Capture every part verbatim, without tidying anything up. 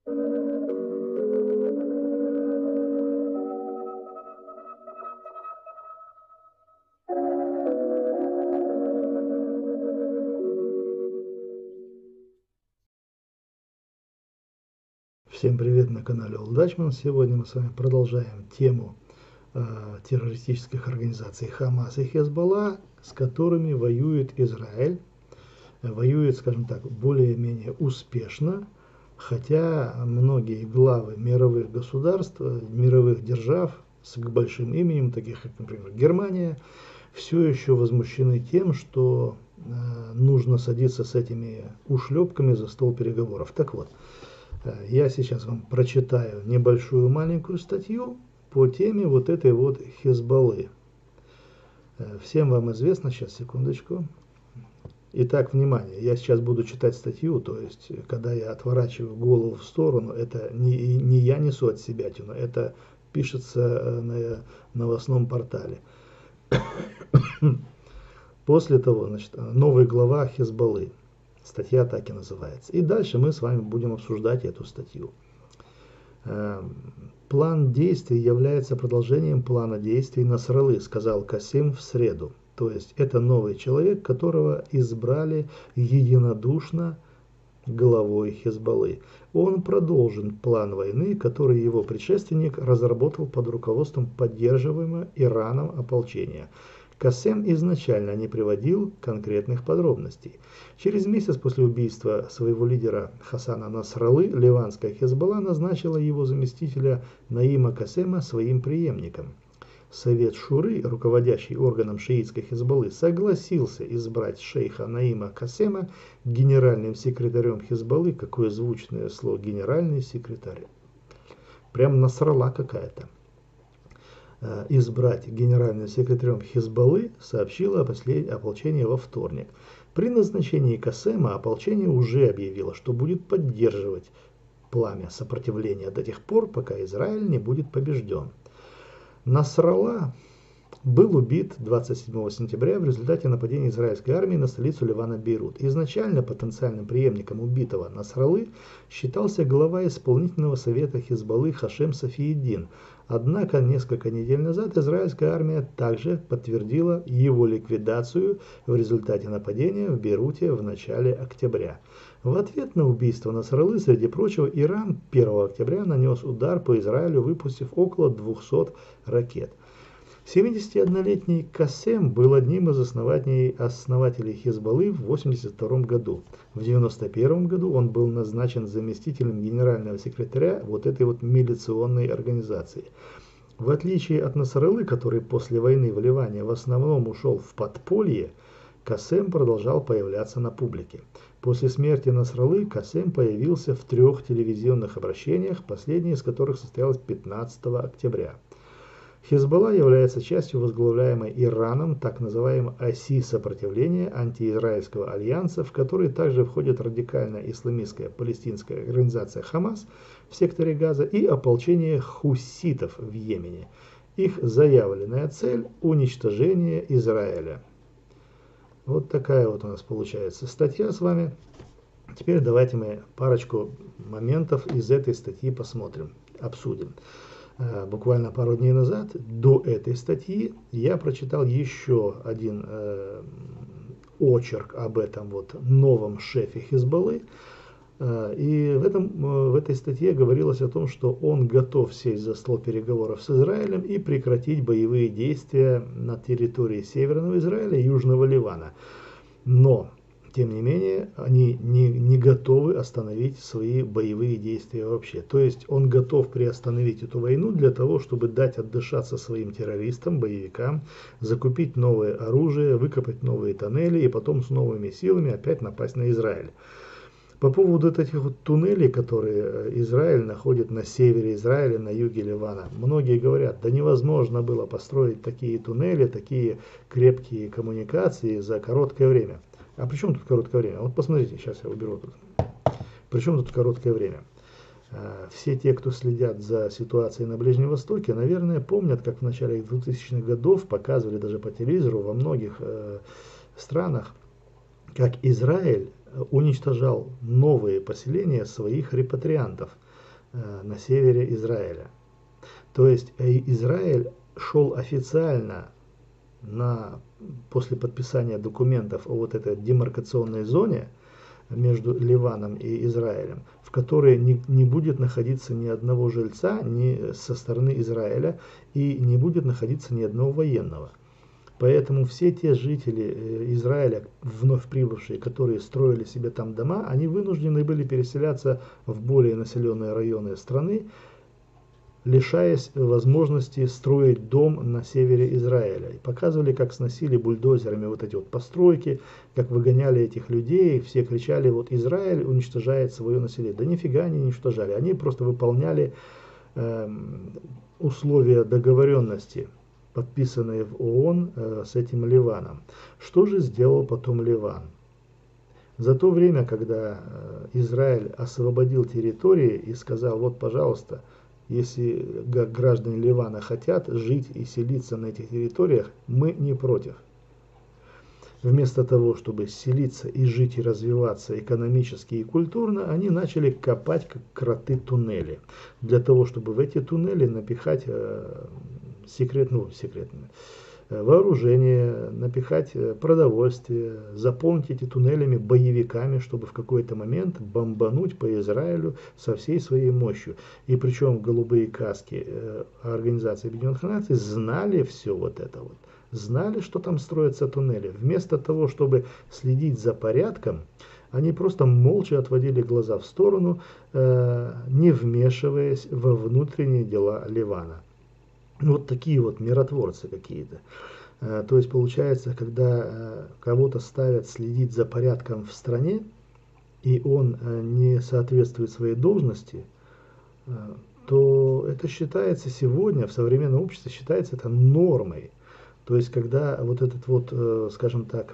Всем привет на канале All Dutchman. Сегодня мы с вами продолжаем тему э, террористических организаций Хамас и Хезболла, с которыми воюет Израиль. Воюет, скажем так, более-менее успешно, хотя многие главы мировых государств, мировых держав с большим именем, таких как, например, Германия, все еще возмущены тем, что э, нужно садиться с этими ушлепками за стол переговоров. Так вот, я сейчас вам прочитаю небольшую маленькую статью по теме вот этой вот Хезболлы. Всем вам известно, сейчас, секундочку. Итак, внимание, я сейчас буду читать статью, то есть, когда я отворачиваю голову в сторону, это не, не я несу от себя тяну, это пишется на новостном портале. После того, значит, новая глава Хезболлы. Статья так и называется. И дальше мы с вами будем обсуждать эту статью. План действий является продолжением плана действий Насраллы, сказал Касем в среду. То есть это новый человек, которого избрали единодушно главой Хезболлы. Он продолжит план войны, который его предшественник разработал под руководством поддерживаемого Ираном ополчения. Касем изначально не приводил конкретных подробностей. Через месяц после убийства своего лидера Хасана Насраллы ливанская Хезболла назначила его заместителя Наима Касема своим преемником. Совет Шуры, руководящий органом шиитской Хезболлы, согласился избрать шейха Наима Касема генеральным секретарем Хезболлы. Какое звучное слово «генеральный секретарь». Прям Насралла какая-то. Избрать генеральным секретарем Хезболлы сообщило ополчение во вторник. При назначении Касема ополчение уже объявило, что будет поддерживать пламя сопротивления до тех пор, пока Израиль не будет побежден. Насралла был убит двадцать седьмого сентября в результате нападения израильской армии на столицу Ливана Бейрут. Изначально потенциальным преемником убитого Насраллы считался глава исполнительного совета Хезболлы Хашем Сафиеддин. Однако несколько недель назад израильская армия также подтвердила его ликвидацию в результате нападения в Бейруте в начале октября. В ответ на убийство Насраллы, среди прочего, Иран первого октября нанес удар по Израилю, выпустив около двухсот ракет. семидесятиоднолетний Касем был одним из основателей, основателей Хезболлы в восемьдесят втором году. В девяносто первом году он был назначен заместителем генерального секретаря вот этой вот милиционной организации. В отличие от Насраллы, который после войны в Ливане в основном ушел в подполье, Касем продолжал появляться на публике. После смерти Насраллы Касем появился в трех телевизионных обращениях, последнее из которых состоялось пятнадцатого октября. Хезболла является частью возглавляемой Ираном так называемой оси сопротивления антиизраильского альянса, в который также входит радикальная исламистская палестинская организация Хамас в секторе Газа и ополчение хусситов в Йемене. Их заявленная цель – уничтожение Израиля. Вот такая вот у нас получается статья с вами. Теперь давайте мы парочку моментов из этой статьи посмотрим, обсудим. Буквально пару дней назад, до этой статьи, я прочитал еще один э, очерк об этом вот новом шефе Хезболлы. Э, и в, этом, э, в этой статье говорилось о том, что он готов сесть за стол переговоров с Израилем и прекратить боевые действия на территории Северного Израиля и Южного Ливана. Но тем не менее, они не, не готовы остановить свои боевые действия вообще. То есть он готов приостановить эту войну для того, чтобы дать отдышаться своим террористам, боевикам, закупить новое оружие, выкопать новые тоннели и потом с новыми силами опять напасть на Израиль. По поводу этих вот туннелей, которые Израиль находит на севере Израиля, на юге Ливана, многие говорят, да невозможно было построить такие туннели, такие крепкие коммуникации за короткое время. А при чем тут короткое время? Вот посмотрите, сейчас я уберу тут. При чем тут короткое время? Все те, кто следят за ситуацией на Ближнем Востоке, наверное, помнят, как в начале двухтысячных годов показывали даже по телевизору во многих э, странах, как Израиль уничтожал новые поселения своих репатриантов на севере Израиля. То есть Израиль шел официально на, после подписания документов о вот этой демаркационной зоне между Ливаном и Израилем, в которой не, не будет находиться ни одного жильца ни со стороны Израиля и не будет находиться ни одного военного. Поэтому все те жители Израиля, вновь прибывшие, которые строили себе там дома, они вынуждены были переселяться в более населенные районы страны, лишаясь возможности строить дом на севере Израиля. И показывали, как сносили бульдозерами вот эти вот постройки, как выгоняли этих людей, все кричали, вот Израиль уничтожает свое население. Да нифига они не уничтожали, они просто выполняли э, условия договоренности, подписанные в ООН э, с этим Ливаном. Что же сделал потом Ливан? За то время, когда э, Израиль освободил территории и сказал, вот, пожалуйста, если граждане Ливана хотят жить и селиться на этих территориях, мы не против. Вместо того, чтобы селиться и жить и развиваться экономически и культурно, они начали копать, как кроты, туннели. Для того, чтобы в эти туннели напихать э, секрет, ну, секретное, вооружение, напихать продовольствие, заполнить эти туннелями боевиками, чтобы в какой-то момент бомбануть по Израилю со всей своей мощью. И причем голубые каски э, Организации Объединенных Наций знали все вот это вот. Знали, что там строятся туннели. Вместо того, чтобы следить за порядком, они просто молча отводили глаза в сторону, э, не вмешиваясь во внутренние дела Ливана. Вот такие вот миротворцы какие-то. Э, то есть получается, когда э, кого-то ставят следить за порядком в стране, и он э, не соответствует своей должности, э, то это считается сегодня, в современном обществе считается это нормой. То есть, когда вот этот вот, э, скажем так,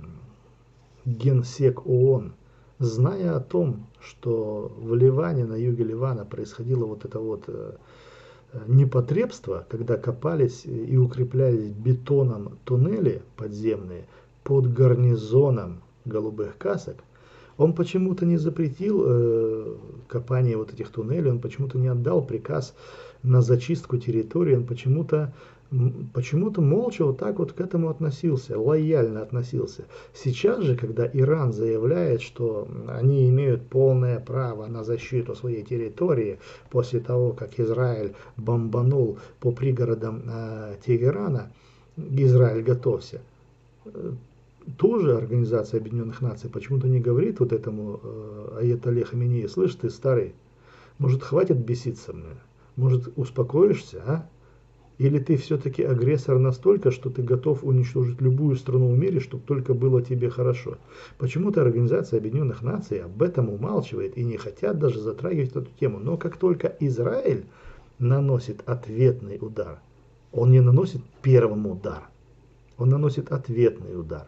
генсек ООН, зная о том, что в Ливане, на юге Ливана происходило вот это вот э, непотребство, когда копались и укреплялись бетоном туннели подземные под гарнизоном голубых касок, он почему-то не запретил э, копание вот этих туннелей, он почему-то не отдал приказ на зачистку территории, он почему-то почему-то молча вот так вот к этому относился, лояльно относился. Сейчас же, когда Иран заявляет, что они имеют полное право на защиту своей территории после того, как Израиль бомбанул по пригородам э, Тегерана, Израиль готовься, э, тоже Организация Объединенных Наций почему-то не говорит вот этому э, Аятолле Хаменеи, слышь ты, старый, может, хватит беситься мне, может, успокоишься, а? Или ты все-таки агрессор настолько, что ты готов уничтожить любую страну в мире, чтобы только было тебе хорошо? Почему-то Организация Объединенных Наций об этом умалчивает и не хотят даже затрагивать эту тему. Но как только Израиль наносит ответный удар, он не наносит первый удар, он наносит ответный удар.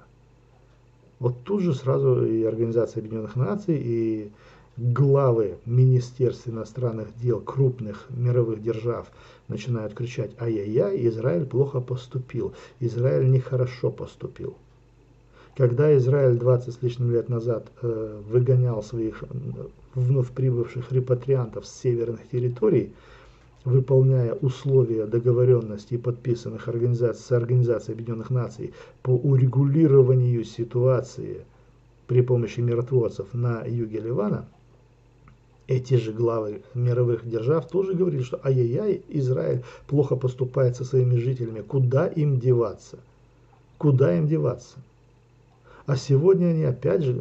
Вот тут же сразу и Организация Объединенных Наций, и главы Министерств иностранных дел крупных мировых держав начинают кричать: ай-яй-яй, Израиль плохо поступил, Израиль нехорошо поступил. Когда Израиль двадцать с лишним лет назад э, выгонял своих вновь прибывших репатриантов с северных территорий, выполняя условия договоренности, подписанных организаций, с Организацией Объединенных Наций по урегулированию ситуации при помощи миротворцев на юге Ливана, эти же главы мировых держав тоже говорили, что ай-яй-яй, Израиль плохо поступает со своими жителями, куда им деваться? Куда им деваться? А сегодня они опять же,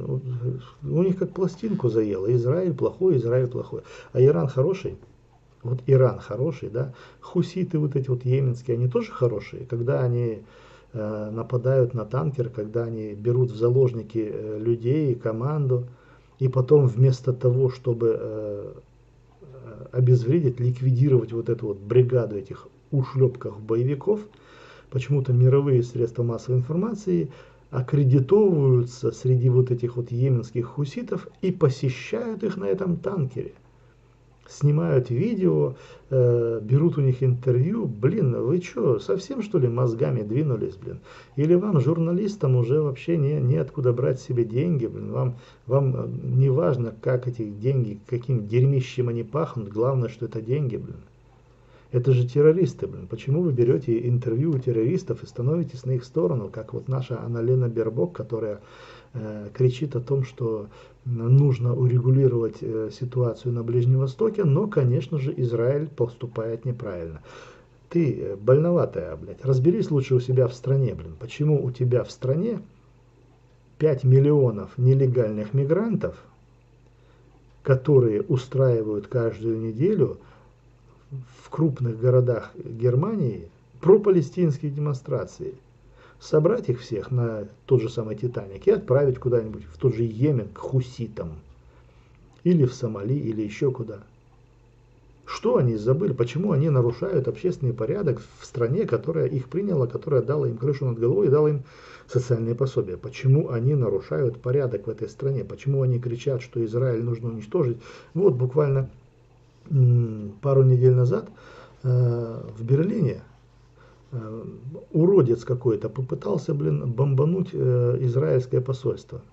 у них как пластинку заело, Израиль плохой, Израиль плохой. А Иран хороший? Вот Иран хороший, да? Хуситы вот эти вот йеменские, они тоже хорошие, когда они э, нападают на танкер, когда они берут в заложники э, людей, команду, и потом вместо того, чтобы э, обезвредить, ликвидировать вот эту вот бригаду этих ушлепков боевиков, почему-то мировые средства массовой информации аккредитовываются среди вот этих вот йеменских хуситов и посещают их на этом танкере. снимают видео, э, берут у них интервью. Блин, вы что, совсем что ли мозгами двинулись, блин? Или вам, журналистам, уже вообще не, неоткуда брать себе деньги, блин? Вам, вам не важно, как эти деньги, каким дерьмищем они пахнут, главное, что это деньги, блин. Это же террористы, блин. Почему вы берете интервью у террористов и становитесь на их сторону, как вот наша Анна-Лена Бербок, которая э, кричит о том, что нужно урегулировать э, ситуацию на Ближнем Востоке, но, конечно же, Израиль поступает неправильно. Ты э, больноватая, блядь. Разберись лучше у себя в стране, блин. Почему у тебя в стране пять миллионов нелегальных мигрантов, которые устраивают каждую неделю в крупных городах Германии пропалестинские демонстрации. Собрать их всех на тот же самый Титаник и отправить куда-нибудь в тот же Йемен к хуситам. Или в Сомали, или еще куда. Что они забыли? Почему они нарушают общественный порядок в стране, которая их приняла, которая дала им крышу над головой и дала им социальные пособия? Почему они нарушают порядок в этой стране? Почему они кричат, что Израиль нужно уничтожить? Вот буквально пару недель назад э, в Берлине э, уродец какой-то попытался, блин, бомбануть э, израильское посольство.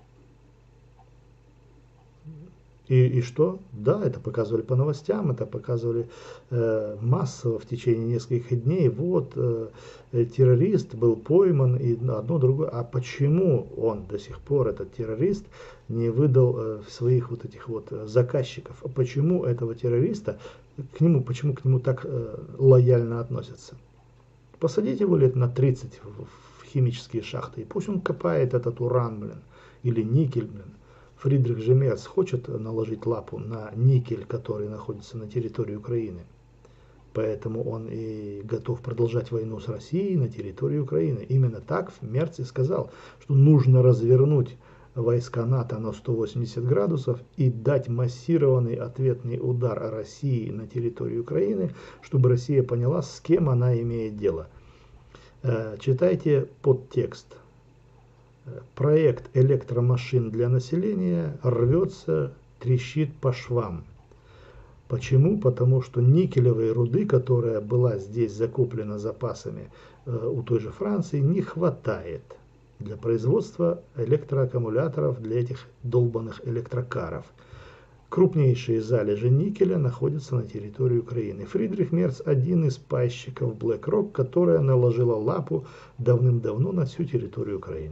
И, и что? Да, это показывали по новостям, это показывали э, массово в течение нескольких дней. Вот э, террорист был пойман и одно другое. А почему он до сих пор, этот террорист, не выдал э, своих вот этих вот заказчиков? Почему этого террориста, к нему, почему к нему так э, лояльно относятся? Посадите его лет на тридцать в, в химические шахты, и пусть он копает этот уран, блин, или никель, блин. Фридрих же Мерц хочет наложить лапу на никель, который находится на территории Украины. Поэтому он и готов продолжать войну с Россией на территории Украины. Именно так Мерц и сказал, что нужно развернуть войска НАТО на сто восемьдесят градусов и дать массированный ответный удар России на территории Украины, чтобы Россия поняла, с кем она имеет дело. Читайте подтекст. Проект электромашин для населения рвется, трещит по швам. Почему? Потому что никелевой руды, которая была здесь закуплена запасами э, у той же Франции, не хватает для производства электроаккумуляторов для этих долбанных электрокаров. Крупнейшие залежи никеля находятся на территории Украины. Фридрих Мерц – один из пайщиков BlackRock, которая наложила лапу давным-давно на всю территорию Украины.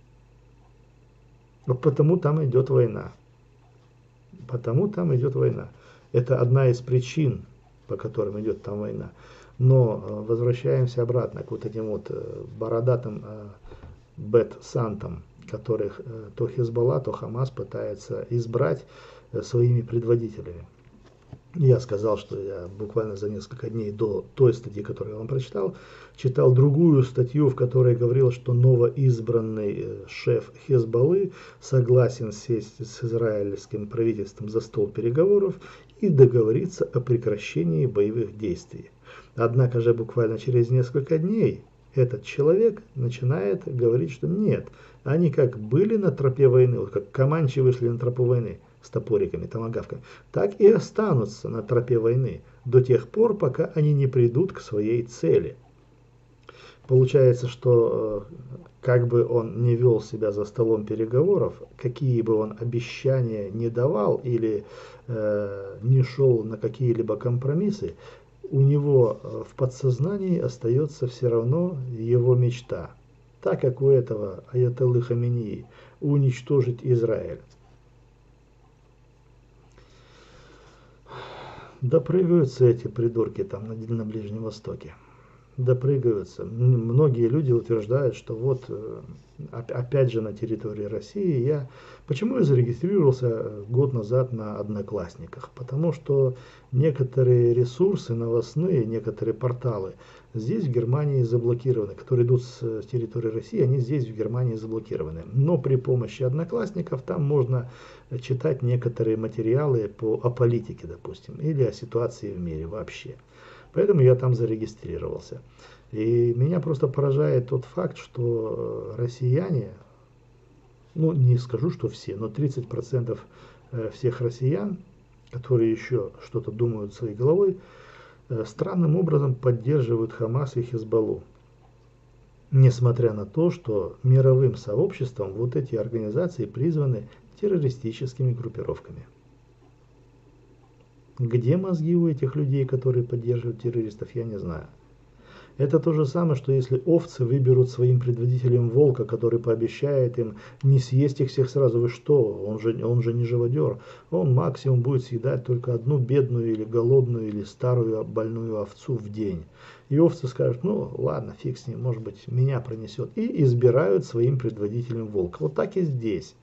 Вот потому там идет война. Потому там идет война. Это одна из причин, по которым идет там война. Но возвращаемся обратно к вот этим вот бородатым бет-сантам, которых то Хизбалла, то Хамас пытается избрать своими предводителями. Я сказал, что я буквально за несколько дней до той статьи, которую я вам прочитал, читал другую статью, в которой говорилось, что новоизбранный шеф Хизбаллы согласен сесть с израильским правительством за стол переговоров и договориться о прекращении боевых действий. Однако же буквально через несколько дней этот человек начинает говорить, что нет, они как были на тропе войны, вот как команчи вышли на тропу войны, с топориками, томагавками, так и останутся на тропе войны до тех пор, пока они не придут к своей цели. Получается, что как бы он не вел себя за столом переговоров, какие бы он обещания не давал или э, не шел на какие-либо компромиссы, у него в подсознании остается все равно его мечта, так как у этого аятоллы Хаменеи, уничтожить Израиль. Допрыгаются эти придурки там на, на Ближнем Востоке. Допрыгаются. Многие люди утверждают, что вот опять же на территории России я... Почему я зарегистрировался год назад на Одноклассниках? Потому что некоторые ресурсы новостные, некоторые порталы здесь в Германии заблокированы, которые идут с территории России, они здесь в Германии заблокированы. Но при помощи Одноклассников там можно читать некоторые материалы по, о политике, допустим, или о ситуации в мире вообще. Поэтому я там зарегистрировался. И меня просто поражает тот факт, что россияне, ну не скажу, что все, но тридцать процентов всех россиян, которые еще что-то думают своей головой, странным образом поддерживают Хамас и Хизбаллу. Несмотря на то, что мировым сообществом вот эти организации призваны террористическими группировками. Где мозги у этих людей, которые поддерживают террористов, я не знаю. Это то же самое, что если овцы выберут своим предводителем волка, который пообещает им не съесть их всех сразу. Вы что? Он же, он же не живодер. Он максимум будет съедать только одну бедную или голодную или старую больную овцу в день. И овцы скажут, ну ладно, фиг с ним, может быть меня пронесет. И избирают своим предводителем волка. Вот так и здесь.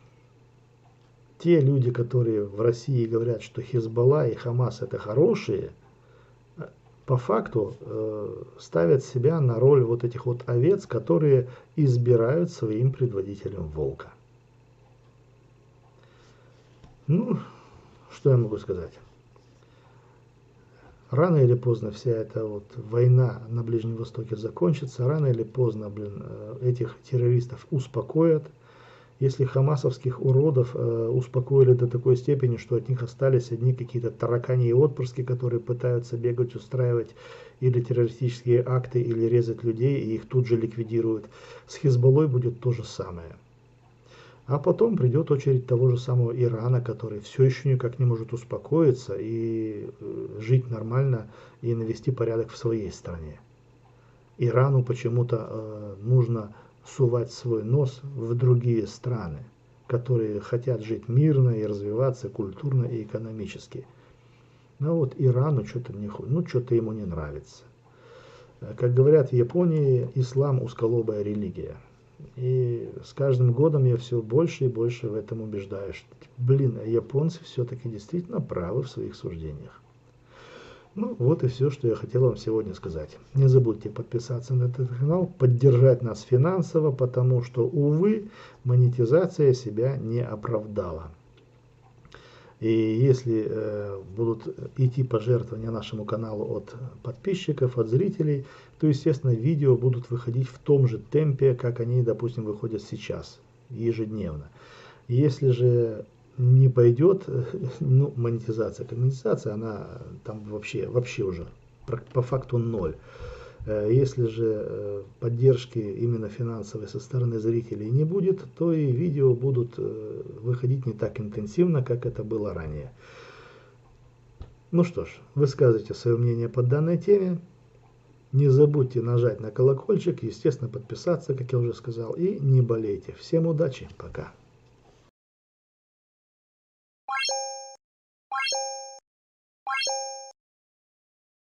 Те люди, которые в России говорят, что Хизбалла и Хамас это хорошие, по факту э, ставят себя на роль вот этих вот овец, которые избирают своим предводителем волка. Ну, что я могу сказать? Рано или поздно вся эта вот война на Ближнем Востоке закончится, рано или поздно, блин, этих террористов успокоят. Если хамасовских уродов э, успокоили до такой степени, что от них остались одни какие-то таракани и отпрыски, которые пытаются бегать, устраивать или террористические акты, или резать людей, и их тут же ликвидируют, с Хизбаллой будет то же самое. А потом придет очередь того же самого Ирана, который все еще никак не может успокоиться и э, жить нормально и навести порядок в своей стране. Ирану почему-то э, нужно сувать свой нос в другие страны, которые хотят жить мирно и развиваться культурно и экономически. Но вот Ирану что-то не, ну, что-то ему не нравится. Как говорят в Японии, ислам узколобая религия. И с каждым годом я все больше и больше в этом убеждаюсь. Блин, японцы все-таки действительно правы в своих суждениях. Ну, вот и все, что я хотел вам сегодня сказать. Не забудьте подписаться на этот канал, поддержать нас финансово, потому что, увы, монетизация себя не оправдала. И если э, будут идти пожертвования нашему каналу от подписчиков, от зрителей, то, естественно, видео будут выходить в том же темпе, как они, допустим, выходят сейчас, ежедневно. Если же не пойдет, ну, монетизация, монетизация, она там вообще, вообще уже по факту ноль. Если же поддержки именно финансовой со стороны зрителей не будет, то и видео будут выходить не так интенсивно, как это было ранее. Ну что ж, высказывайте свое мнение по данной теме. Не забудьте нажать на колокольчик, естественно, подписаться, как я уже сказал, и не болейте. Всем удачи, пока.